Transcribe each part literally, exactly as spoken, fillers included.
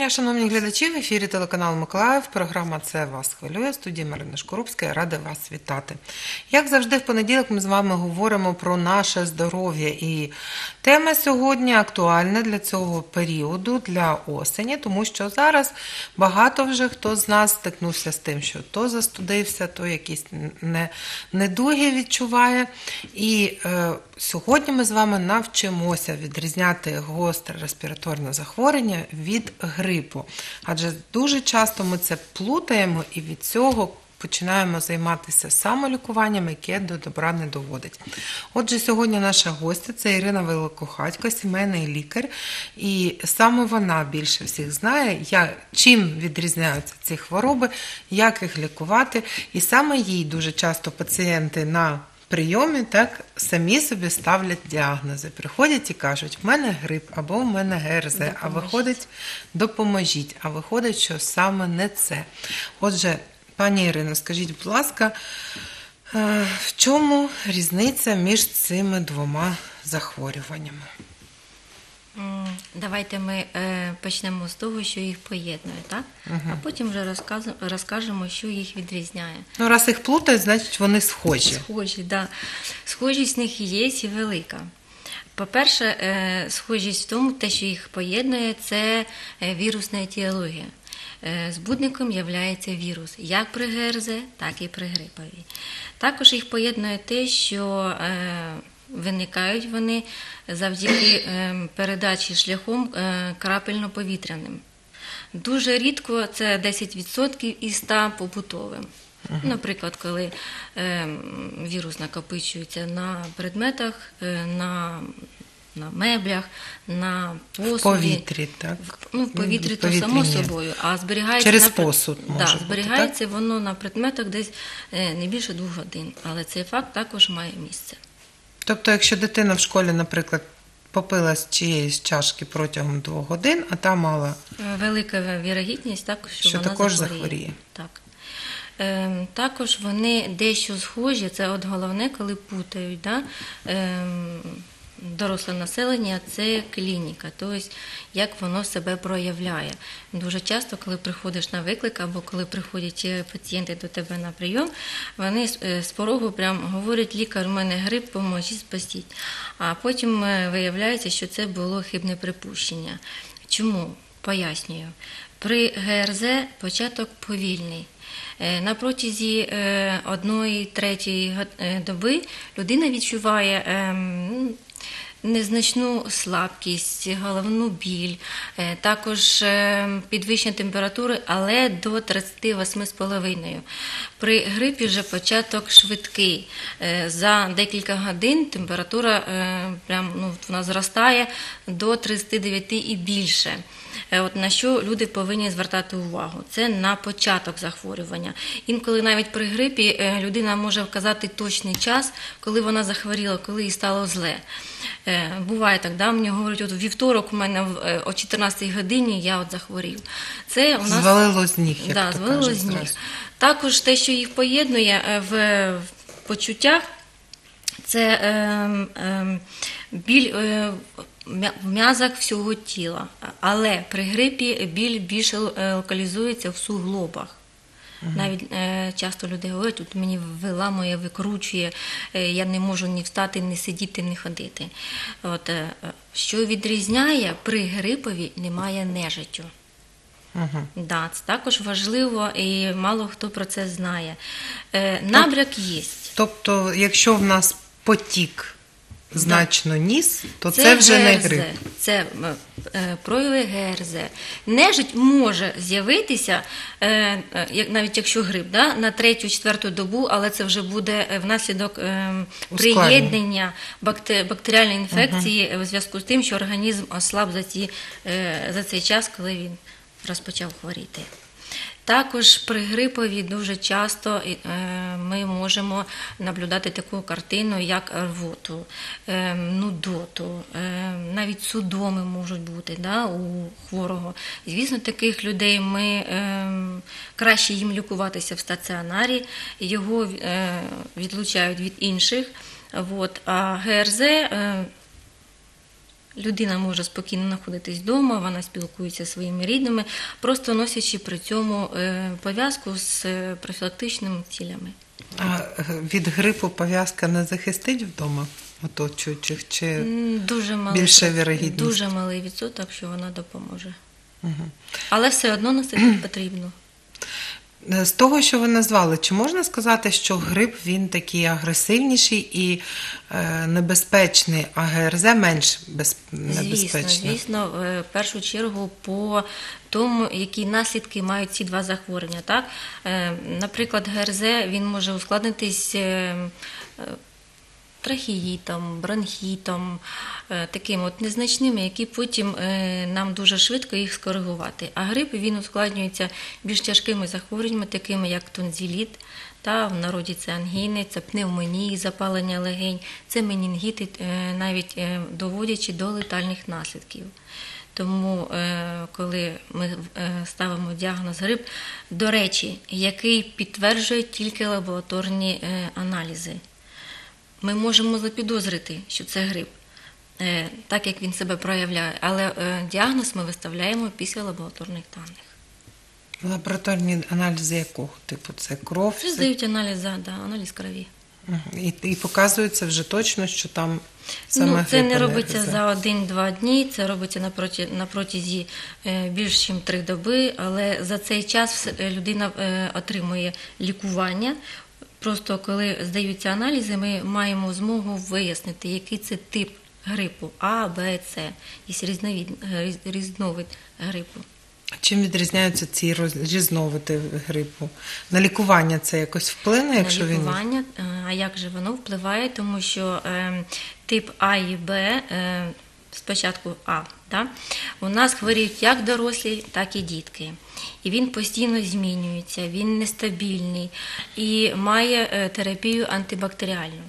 дня, шановні глядачі, в ефірі телеканал Миколаїв, програма «Це вас хвилює», студія Марина Шкурупська, я рада вас вітати. Як завжди, в понеділок ми з вами говоримо про наше здоров'я, і тема сьогодні актуальна для цього періоду, для осені, тому що зараз багато вже хто з нас стикнувся з тим, що то застудився, то якісь недуги відчуває, і е, сьогодні ми з вами навчимося відрізняти гостре респіраторне захворювання від грипу. Адже дуже часто ми це плутаємо і від цього починаємо займатися самолікуванням, яке до добра не доводить. Отже, сьогодні наша гостя – це Ірина Великохатько, сімейний лікар. І саме вона більше всіх знає, як, чим відрізняються ці хвороби, як їх лікувати. І саме їй дуже часто пацієнти на прийомі так самі собі ставлять діагнози. Приходять і кажуть, в мене грип або в мене ГРЗ, допоможіть. А виходить, допоможіть, а виходить, що саме не це. Отже, пані Ірино, скажіть, будь ласка, в чому різниця між цими двома захворюваннями? Давайте ми е, почнемо з того, що їх поєднує, так? Угу. А потім вже розказ, розкажемо, що їх відрізняє. Ну, раз їх плутають, значить вони схожі. Схожі, так. Да. Схожість в них є і велика. По-перше, е, схожість в тому, те, що їх поєднує, це вірусна етіологія. Е, збудником є вірус як при ГРЗ, так і при гриповій. Також їх поєднує те, що е, виникають вони завдяки передачі шляхом крапельно-повітряним. Дуже рідко, це десять відсотків із ста побутовим. Uh-huh. Наприклад, коли вірус накопичується на предметах, на, на меблях, на посуді. В повітрі, так? Ну, в повітрі, то само собою. А зберігається через на, посуд може да, бути, зберігається так? Воно на предметах десь не більше двох годин. Але цей факт також має місце. Тобто, якщо дитина в школі, наприклад, попила з чиєїсь чашки протягом двох годин, а та мала... Велика вірогідність, так, що, що вона також захворіє. захворіє. Так. Ем, також вони дещо схожі, це от головне, коли путають, да? ем, доросле населення – це клініка, тобто як воно себе проявляє. Дуже часто, коли приходиш на виклик або коли приходять пацієнти до тебе на прийом, вони з порогу прямо говорять, лікар, у мене грип, поможіть, спасіть. А потім виявляється, що це було хибне припущення. Чому? Пояснюю. При ГРЗ початок повільний. На протязі одної-третьої доби людина відчуває незначну слабкість, головну біль, також підвищення температури, але до тридцяти восьми з половиною. При грипі вже початок швидкий. За декілька годин температура прям, ну, вона зростає до тридцяти дев'яти і більше. От на що люди повинні звертати увагу? Це на початок захворювання. Інколи навіть при грипі людина може вказати точний час, коли вона захворіла, коли їй стало зле. Буває так, да? Мені говорять, от вівторок у мене о чотирнадцятій годині я от захворів. Це у нас... Звалило з ніг, як да, то звалило кажуть, з ніг. Також те, що їх поєднує в почуттях, це е, е, біль е, в м'язах всього тіла. Але при грипі біль більше локалізується в суглобах. Угу. Навіть е, часто люди говорять, тут мені виламує, викручує, е, я не можу ні встати, ні сидіти, ні ходити. От, е, що відрізняє, при грипові немає нежиттю. Угу. Да, це також важливо і мало хто про це знає. Е, набряк є. Тобто, якщо в нас потік значно ніс, то це, це вже ГРЗ, не грип. Це е, прояви ГРЗ. Нежить може з'явитися, е, як, навіть якщо грип, да, на третю-четверту добу, але це вже буде внаслідок е, приєднання бактер, бактеріальної інфекції угу. в зв'язку з тим, що організм ослаб за, ці, е, за цей час, коли він розпочав хворіти. Також при грипові дуже часто ми можемо наблюдати таку картину, як рвоту, нудоту, навіть судоми можуть бути, да, у хворого. Звісно, таких людей ми краще їм лікуватися в стаціонарі, його відлучають від інших. От. А ГРЗ людина може спокійно знаходитись вдома, вона спілкується зі своїми рідними, просто носячи при цьому е, пов'язку з е, профілактичними цілями. А від грипу пов'язка не захистить вдома оточуючих? Чи М, Дуже малий, більше проц- вірогідність? дуже малий відсоток, що вона допоможе. Угу. Але все одно носити потрібно. З того, що ви назвали, чи можна сказати, що грип він такий агресивніший і е, небезпечний, а ГРЗ менш без... Звісно, небезпечний? звісно, е, в першу чергу по тому, які наслідки мають ці два захворювання. Так? Е, Наприклад, ГРЗ він може ускладнитись е, е, трахеїтом, бронхітом, е, такими от незначними, які потім е, нам дуже швидко їх скоригувати. А грип він ускладнюється більш тяжкими захворюваннями, такими як тонзиліт, та в народі це ангіни, це пневмонії, запалення легень, це менінгіти, е, навіть е, доводячи до летальних наслідків. Тому, е, коли ми е, ставимо діагноз грип, до речі, який підтверджує тільки лабораторні е, аналізи, ми можемо запідозрити, що це грип, е, так як він себе проявляє, але е, діагноз ми виставляємо після лабораторних даних. Лабораторні аналізи якого типу? Це кров? Це здають аналіз, да, да, аналіз крові. Мгм. І, і показується вже точно, що там саме Ну, це грип, не а робиться ГРЗ. за один-два дні, це робиться на, проті, на протязі е, більш ніж три доби, але за цей час все- людина е, отримує лікування. Просто коли здаються аналізи, ми маємо змогу вияснити, який це тип грипу А, Б, С. Є різновид, е, різ- різновид грипу. Чим відрізняються ці роз- різновиди грипу? На лікування це якось вплине, якщо на він... лікування. Е, А як же воно впливає? Тому що е, тип А і Б, е, спочатку А, да, у нас хворіють як дорослі, так і дітки. І він постійно змінюється, він нестабільний і має е, терапію антибактеріальну.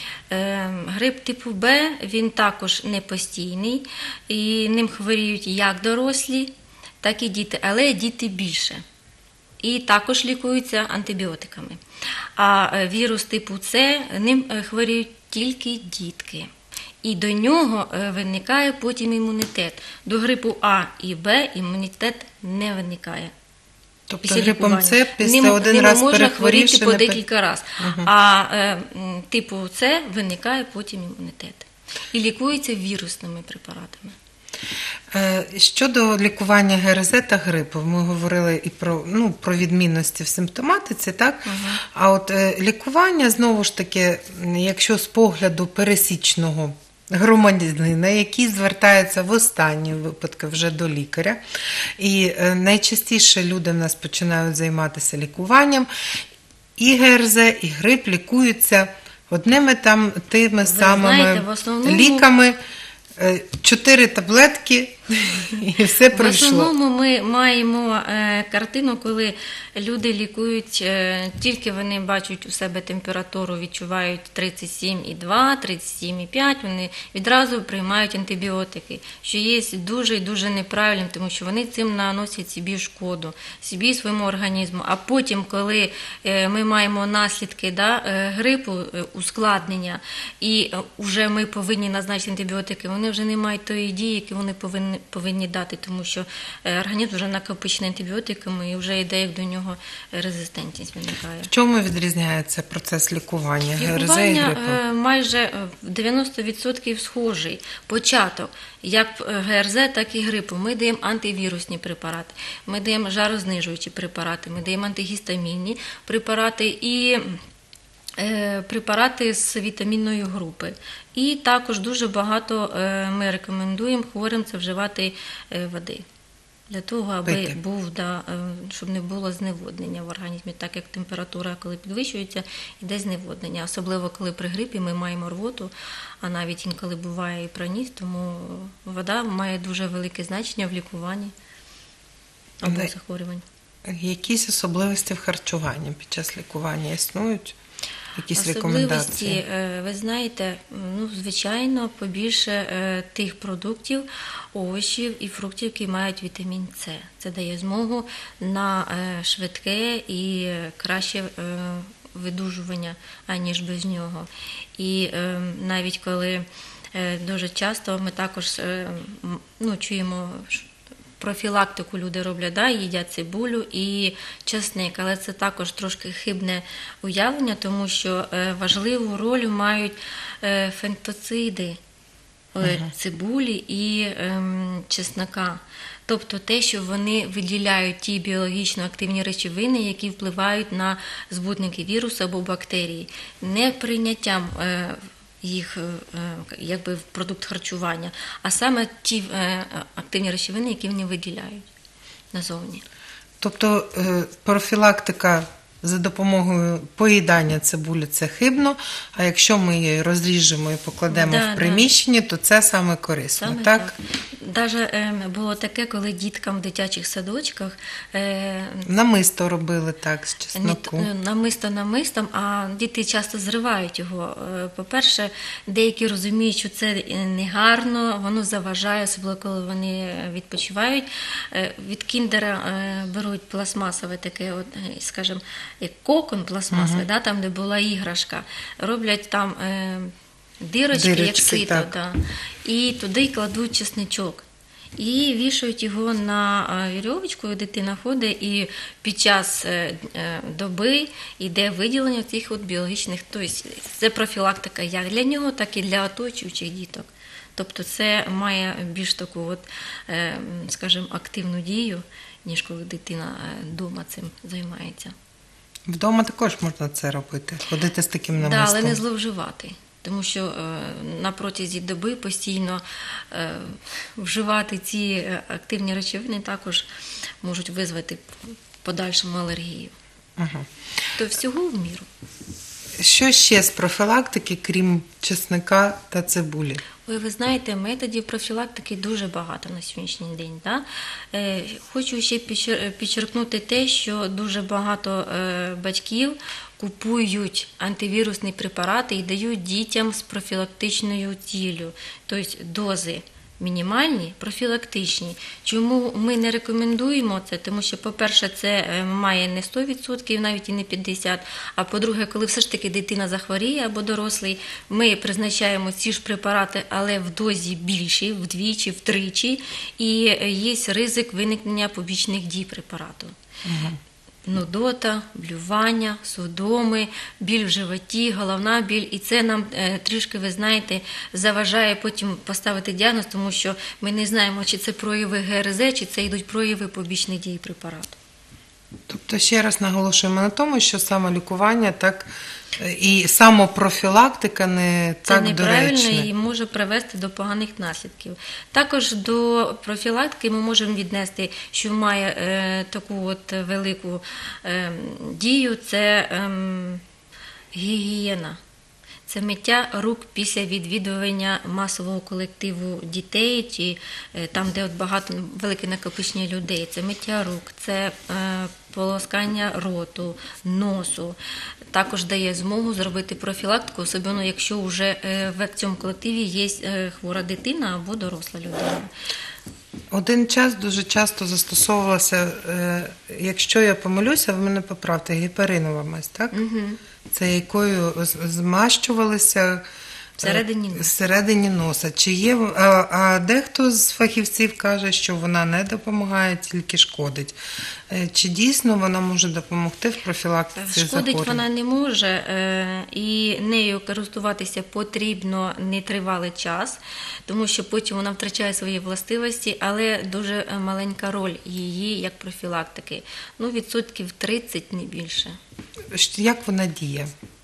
Е, Грип типу Б, він також не постійний, і ним хворіють як дорослі, так і діти, але діти більше. І також лікуються антибіотиками. А е, вірус типу С, ним е, хворіють тільки дітки. І до нього е, виникає потім імунітет. До грипу А і Б імунітет не виникає. Тобто Після грипом лікування. С після Ним- один ним раз можна перехворівши... хворіти по не пер- декілька разів. А е, м, типу С виникає потім імунітет. І лікується вірусними препаратами. Е, Щодо лікування ГРЗ та грипу, ми говорили і про, ну, про відмінності в симптоматиці, так? А от е, лікування, знову ж таки, м, якщо з погляду пересічного громадянина, який звертається в останні випадки вже до лікаря, і е, найчастіше люди в нас починають займатися лікуванням, і ГРЗ, і грип лікуються одними там тими самими знаєте, в основному- ліками, е, чотири таблетки, і все В пройшло. основному ми маємо е, картину, коли люди лікують, е, тільки вони бачать у себе температуру, відчувають тридцять сім і два, тридцять сім і п'ять, вони відразу приймають антибіотики, що є дуже і дуже неправильним, тому що вони цим наносять собі шкоду, собі і своєму організму. А потім, коли е, ми маємо наслідки да, е, грипу, е, ускладнення, і вже ми повинні назначити антибіотики, вони вже не мають тої дії, які вони повинні повинні дати, тому що е, організм вже накопичений антибіотиками і вже йде як до нього резистентність виникає. В чому відрізняється процес лікування ГРЗ і Лікування грипу? е, майже е, в дев'яносто відсотків схожий. Початок, як е, ГРЗ, так і грипу. Ми даємо антивірусні препарати, ми даємо жарознижуючі препарати, ми даємо антигістамінні препарати і е, препарати з вітамінної групи. І також дуже багато е, ми рекомендуємо хворим це вживати е, води. Для того, аби Пити. був, да, е, щоб не було зневоднення в організмі, так як температура, коли підвищується, йде зневоднення. Особливо, коли при грипі ми маємо рвоту, а навіть інколи буває і проніс, тому вода має дуже велике значення в лікуванні Але- обох захворювань. Якісь особливості в харчуванні під час лікування існують? Якісь Особливості, рекомендації? е, ви знаєте, ну, звичайно, побільше е, тих продуктів, овочів і фруктів, які мають вітамін С. Це дає змогу на е, швидке і краще е, видужування, аніж без нього. І е, навіть коли Е, Дуже часто ми також е, м, ну, чуємо ш- профілактику люди роблять, да, їдять цибулю і чесник, але це також трошки хибне уявлення, тому що е, важливу роль мають е, фентоциди е, цибулі і ем, чеснока. Тобто те, що вони виділяють ті біологічно активні речовини, які впливають на збутники вірусу або бактерії, не прийняттям е, їх е, якби в продукт харчування, а саме ті е, активні речовини, які вони виділяють назовні. Тобто е, профілактика за допомогою поїдання цибулі – це хибно, а якщо ми її розріжемо і покладемо Да, в приміщенні, то це саме корисно, Саме так? так. Даже е, було таке, коли діткам в дитячих садочках е, Намисто робили так з не чесноку. т- намисто намистом, а діти часто зривають його. Е, По-перше, деякі розуміють, що це негарно, воно заважає, особливо коли вони відпочивають. Е, Від кіндера е, беруть пластмасове таке, от, е, скажімо, як кокон пластмасовий, да, там, де була іграшка, роблять там е, дирочки, як Дирочки, сито, так. да, і туди кладуть чесничок. І вішають його на е, вірьовочку, і дитина ходить, і під час е, е, доби йде виділення цих от біологічних, тобто це профілактика як для нього, так і для оточуючих діток. Тобто це має більш таку, от, е, скажімо, активну дію, ніж коли дитина вдома цим займається. Вдома також можна це робити, ходити з таким Да, намистом. але не зловживати. Тому що е, на протязі доби постійно е, вживати ці е, активні речовини також можуть визвати в подальшому алергію. Ага. То всього в міру. Що ще з профілактики, крім чесника та цибулі? Ой, ви знаєте, методів профілактики дуже багато на сьогоднішній день. Да? Е, хочу ще підчер- підчеркнути те, що дуже багато е, батьків купують антивірусні препарати і дають дітям з профілактичною ціллю, тобто дози мінімальні, профілактичні. Чому ми не рекомендуємо це? Тому що, по-перше, це е, має не сто відсотків, навіть і не п'ятдесят відсотків, а по-друге, коли все ж таки дитина захворіє або дорослий, ми призначаємо ці ж препарати, але в дозі більшій, вдвічі, втричі, і є ризик виникнення побічних дій препарату. Угу. Нудота, блювання, судоми, біль в животі, головна біль. І це нам е, трішки, ви знаєте, заважає потім поставити діагноз, тому що ми не знаємо, чи це прояви ГРЗ, чи це йдуть прояви побічних дій препарату. Тобто ще раз наголошуємо на тому, що самолікування так і самопрофілактика не Це так неправильно доречне. і може привести до поганих наслідків. Також до профілактики ми можемо віднести, що має е, таку от велику е, дію, це е, гігієна. Це миття рук після відвідування масового колективу дітей, чи е, там, де от багато велике накопичення людей. Це миття рук, це е, полоскання роту, носу. Також дає змогу зробити профілактику, особливо якщо вже е, в цьому колективі є е, хвора дитина або доросла людина. Один час дуже часто застосовувалося, е, якщо я помилюся, ви мене поправте, гіперинова мазь, так? Угу. Це якою з- змащувалися е, Всередині носа. всередині носа. Чи є, а, а дехто з фахівців каже, що вона не допомагає, тільки шкодить. Е, Чи дійсно вона може допомогти в профілактиці Шкодить захворювань? вона не може, е, і нею користуватися потрібно нетривалий час, тому що потім вона втрачає свої властивості, але дуже маленька роль її як профілактики. Ну, відсотків тридцять, не більше. Як вона діє?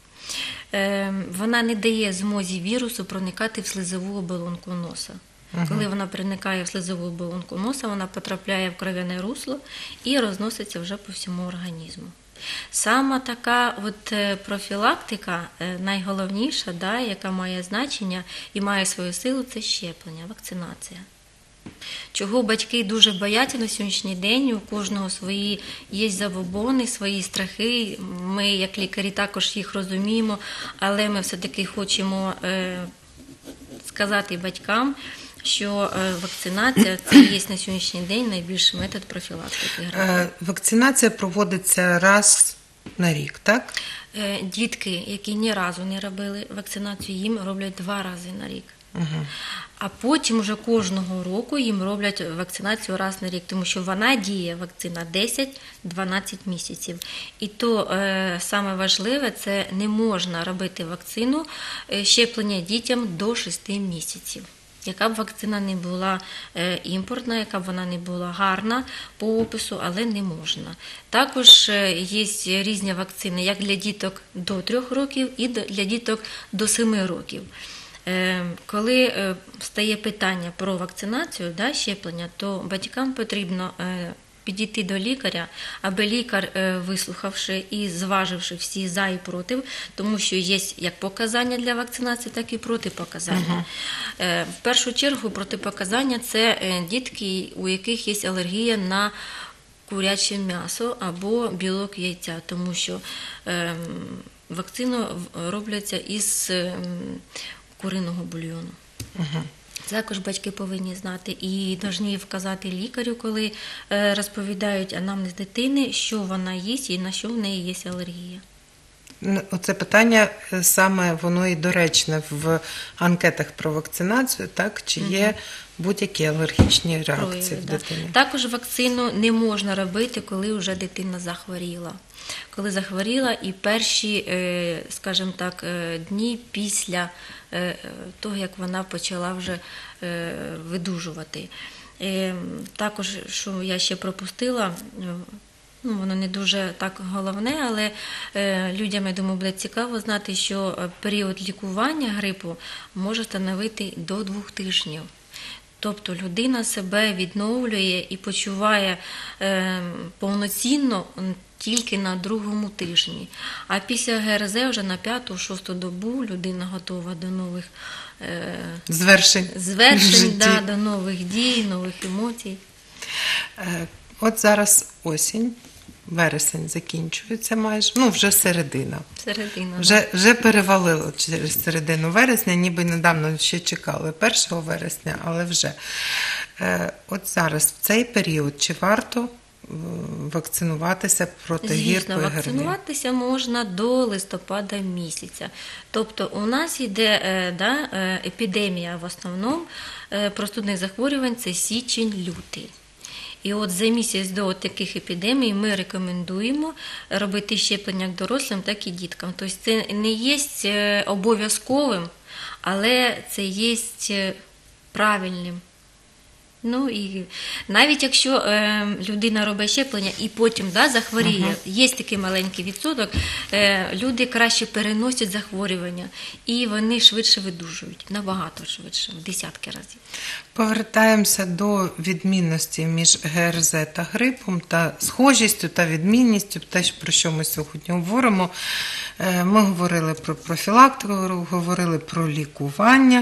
Е, Вона не дає змозі вірусу проникати в слизову оболонку носа. Коли вона проникає в слизову оболонку носа, вона потрапляє в кров'яне русло і розноситься вже по всьому організму. Сама така от е, профілактика е, найголовніша, да, яка має значення і має свою силу, це щеплення, вакцинація. Чого батьки дуже бояться на сьогоднішній день, у кожного свої є забобони, свої страхи, ми як лікарі також їх розуміємо, але ми все-таки хочемо е, сказати батькам, що е, вакцинація – це є на сьогоднішній день найбільший метод профілактики грипу. Е, Вакцинація проводиться раз на рік, так? Е, Дітки, які ні разу не робили вакцинацію, їм роблять два рази на рік. А потім вже кожного року їм роблять вакцинацію раз на рік, тому що вона діє, вакцина, десять-дванадцять місяців. І то е, саме важливе, це не можна робити вакцину, е, щеплення дітям до шести місяців. Яка б вакцина не була е, імпортна, яка б вона не була гарна по опису, але не можна. Також е, є різні вакцини, як для діток до трьох років і до- для діток до семи років. Е, Коли е, стає питання про вакцинацію, да, щеплення, то батькам потрібно е, підійти до лікаря, аби лікар, е, вислухавши і зваживши всі за і проти, тому що є як показання для вакцинації, так і протипоказання. Е, В першу чергу протипоказання – це е, дітки, у яких є алергія на куряче м'ясо або білок яйця, тому що е, вакцину в- робляться із е, куриного бульйону. Також батьки повинні знати і повинні вказати лікарю, коли е, розповідають анамнез дитини, що вона їсть і на що в неї є алергія. Ну, Оце питання е, саме воно і доречне в анкетах про вакцинацію, так? Чи є будь-які алергічні реакції Прояви, в да. дитині? Також вакцину не можна робити, коли вже дитина захворіла. Коли захворіла і перші, е, скажімо так, е, дні після е, того, як вона почала вже е, видужувати. Е, Також, що я ще пропустила, е, ну, воно не дуже так головне, але е, людям, я думаю, буде цікаво знати, що е, період лікування грипу може становити до двох тижнів. Тобто людина себе відновлює і почуває е, повноцінно м, тільки на другому тижні. А після ГРЗ вже на п'яту-шосту добу людина готова до нових е, Звершень в звершень, житті. да, до нових дій, нових емоцій. Е, От зараз осінь, вересень закінчується майже, ну вже середина. Середина. Вже, вже перевалило через середину вересня, ніби недавно ще чекали першого вересня, але вже. Е, От зараз, в цей період, чи варто е, вакцинуватися проти гіркої Звісно, герни? вакцинуватися можна до листопада місяця. Тобто у нас йде е, да, е, епідемія в основному е, простудних захворювань – це січень-лютий. І от за місяць до таких епідемій ми рекомендуємо робити щеплення як дорослим, так і діткам. Тобто це не є е, обов'язковим, але це є е, правильним. Ну і навіть якщо е, людина робить щеплення і потім да, захворіє, uh-huh. є такий маленький відсоток, е, люди краще переносять захворювання і вони швидше видужують, набагато швидше, в десятки разів. Повертаємося до відмінності між ГРЗ та грипом, та схожістю та відмінністю, те, про що ми сьогодні говоримо. Е, Ми говорили про профілактику, говорили про лікування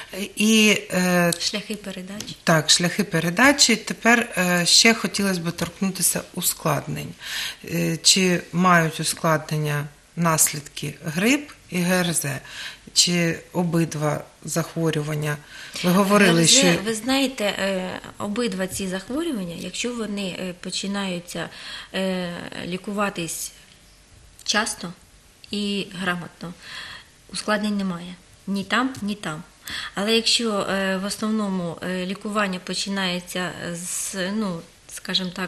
і е, Шляхи передачі. Так, шляхи передачі. Тепер е, ще хотілося б торкнутися ускладнень. Е, Чи мають ускладнення наслідки грип і ГРЗ? Чи обидва захворювання? Ви говорили, ГРЗ, що... ви знаєте, е, обидва ці захворювання, якщо вони е, починаються е, лікуватись часто і грамотно, ускладнень немає. Ні там, ні там. Але якщо е, в основному е, лікування починається з, ну, скажімо так,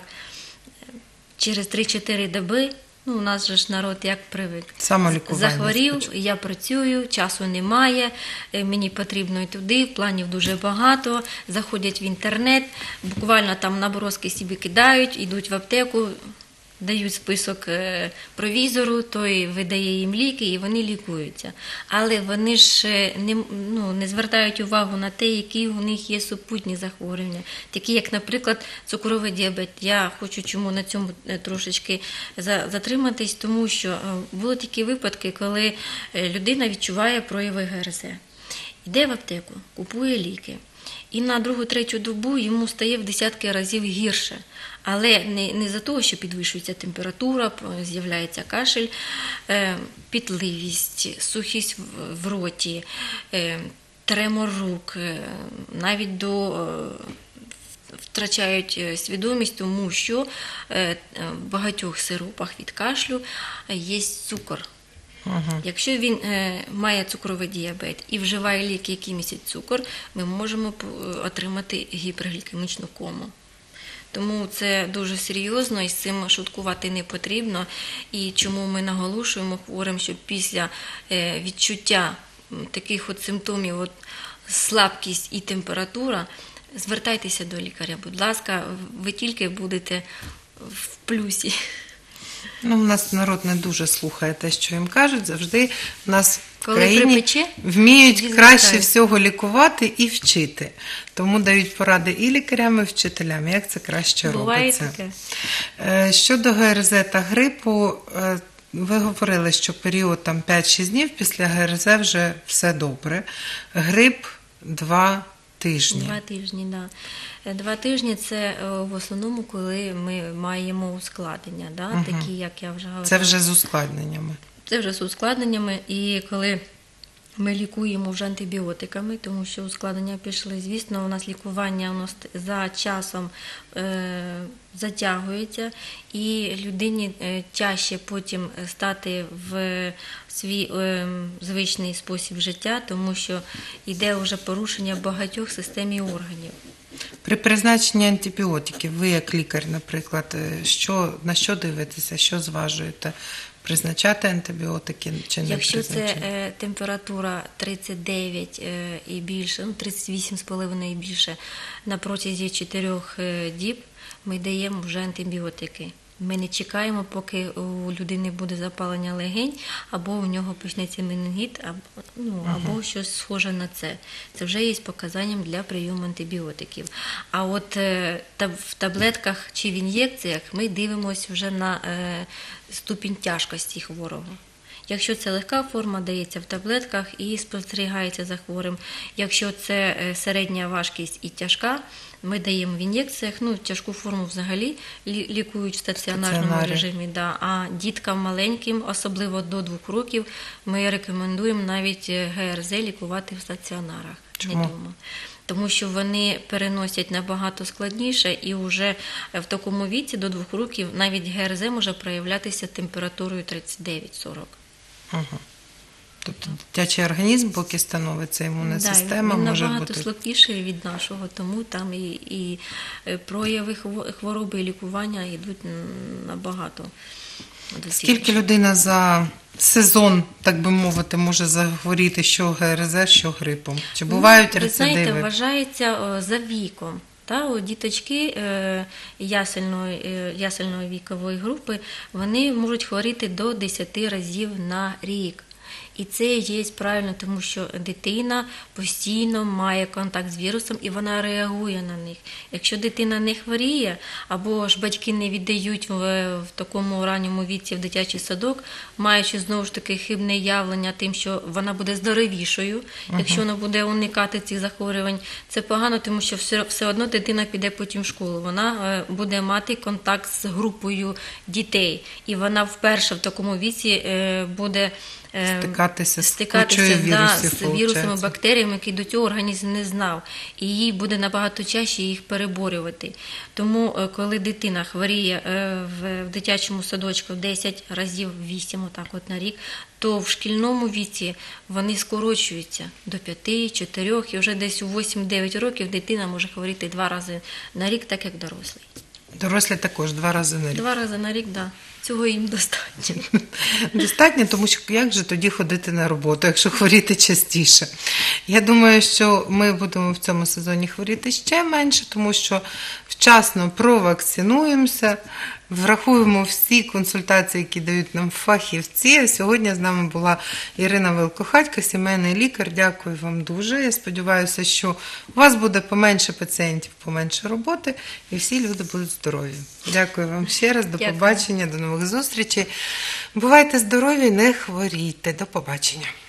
через три-чотири доби, ну, у нас же ж народ як привик. Самолікування Захворів, спочатку. я працюю, часу немає, е, мені потрібно і туди, планів дуже багато, заходять в інтернет, буквально там наброски собі кидають, йдуть в аптеку, дають список е, провізору, той видає їм ліки, і вони лікуються. Але вони ж е, не, ну, не звертають увагу на те, які у них є супутні захворювання, такі як, наприклад, цукровий діабет. Я хочу чому на цьому е, трошечки за- затриматись, тому що е, були такі випадки, коли е, людина відчуває прояви ГРЗ. Йде в аптеку, купує ліки. І на другу-третю добу йому стає в десятки разів гірше. Але не, не за того, що підвищується температура, з'являється кашель, е, пітливість, сухість в, в роті, е, тремор рук, е, навіть до, е, втрачають свідомість, тому що е, в багатьох сиропах від кашлю є цукор. Угу. Якщо він е, має цукровий діабет і вживає ліки, які містять цукор, ми можемо отримати гіперглікемічну кому. Тому це дуже серйозно і з цим шуткувати не потрібно. І чому ми наголошуємо хворим, що після е, відчуття таких от симптомів, от слабкість і температура, звертайтеся до лікаря, будь ласка, ви тільки будете в плюсі. Ну, у нас народ не дуже слухає те, що їм кажуть. Завжди в нас в Коли країні припече, вміють тоді краще звертаються. всього лікувати і вчити. Тому дають поради і лікарям, і вчителям, як це краще Буває робиться. таке. Е, Щодо ГРЗ та грипу, е, ви говорили, що період там п'ять-шість днів після ГРЗ вже все добре. Грип два тижні. Два тижні, так. Да. Два тижні – це е, в основному, коли ми маємо ускладнення, да? Мгм. Такі, як я вже говорила. Це вже з ускладненнями. Це вже з ускладненнями, і коли ми лікуємо вже антибіотиками, тому що ускладнення пішли, звісно, у нас лікування воно за часом е, затягується, і людині е, тяжче потім стати в свій е, звичний спосіб життя, тому що йде вже порушення багатьох систем і органів. При призначенні антибіотиків, ви як лікар, наприклад, е, що, на що дивитеся, що зважуєте? Призначати антибіотики чи не Якщо це призначати? е, температура тридцять дев'ять е, і більше, ну тридцять вісім з половиною і більше на протязі чотирьох е, діб, ми даємо вже антибіотики. Ми не чекаємо, поки у людини буде запалення легень, або у нього почнеться менінгіт, або, ну, або щось схоже на це. Це вже є показанням для прийому антибіотиків. А от е, та, в таблетках чи в ін'єкціях ми дивимося вже на е, ступінь тяжкості хворого. Якщо це легка форма, дається в таблетках і спостерігається за хворим. Якщо це е, середня важкість і тяжка, ми даємо в ін'єкціях, ну, тяжку форму взагалі лі- лікують в стаціонарному Стаціонарі. режимі. Да. А діткам маленьким, особливо до двох років, ми рекомендуємо навіть ГРЗ лікувати в стаціонарах, Чому? не вдома. Тому що вони переносять набагато складніше, і вже в такому віці до двох років навіть ГРЗ може проявлятися температурою тридцять дев'ять сорок. Угу. Тобто дитячий організм, поки становиться імунна Да, система, він може набагато бути. слабкіший від нашого, тому там і, і прояви хво- хвороби, і лікування йдуть набагато. Скільки людина за сезон, так би мовити, може захворіти що ГРЗ, що грипом? Чи бувають Ну, ви знаєте, рецидиви? вважається о, за віком. Та, о, діточки е, ясельної, е, ясельної вікової групи, вони можуть хворіти до десять разів на рік. І це є правильно, тому що дитина постійно має контакт з вірусом і вона реагує на них. Якщо дитина не хворіє, або ж батьки не віддають в, в такому ранньому віці в дитячий садок, маючи знову ж таки хибне явлення тим, що вона буде здоровішою, якщо вона буде уникати цих захворювань, це погано, тому що все, все одно дитина піде потім в школу. Вона е, буде мати контакт з групою дітей, і вона вперше в такому віці е, буде е, Стикатися з стикатися кучою да, вірусів, з вірусами, виходить. бактеріями, які до цього організм не знав. І їй буде набагато чаще їх переборювати. Тому, е, коли дитина хворіє е, в, в дитячому садочку десять разів, вісім отак от на рік, то в шкільному віці вони скорочуються до п'яти-чотирьох, і вже десь у вісім-дев'ять років дитина може хворіти два рази на рік, так як дорослий. Дорослі також два рази на рік. Два рази на рік, так. Да. Цього їм достатньо. Достатньо, тому що як же тоді ходити на роботу, якщо хворіти частіше? Я думаю, що ми будемо в цьому сезоні хворіти ще менше, тому що вчасно провакцинуємося, врахуємо всі консультації, які дають нам фахівці. А сьогодні з нами була Ірина Велкохатько, сімейний лікар. Дякую вам дуже. Я сподіваюся, що у вас буде поменше пацієнтів, поменше роботи, і всі люди будуть здорові. Дякую вам ще раз. До Дякую. побачення, до нових зустрічей. Бувайте здорові, не хворійте. До побачення.